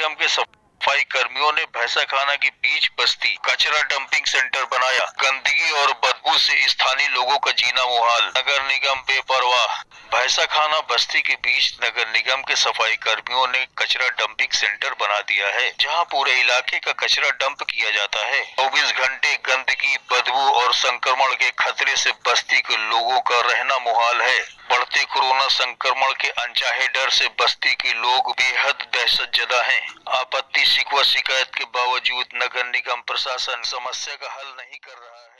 निगम के सफाई कर्मियों ने भैंसाखाना की बीच बस्ती कचरा डंपिंग सेंटर बनाया। गंदगी और बदबू से स्थानीय लोगों का जीना मुहाल। नगर निगम बेपरवाह। भैंसाखाना बस्ती के बीच नगर निगम के सफाई कर्मियों ने कचरा डंपिंग सेंटर बना दिया है, जहां पूरे इलाके का कचरा डंप किया जाता है। 24 घंटे गंदगी, बदबू और संक्रमण के खतरे से बस्ती के लोगों का रहना मुहाल है। बढ़ते कोरोना संक्रमण के अनचाहे डर से बस्ती के लोग बेहद दहशतजदा हैं। आपत्ति, शिकवा, शिकायत के बावजूद नगर निगम प्रशासन समस्या का हल नहीं कर रहा है।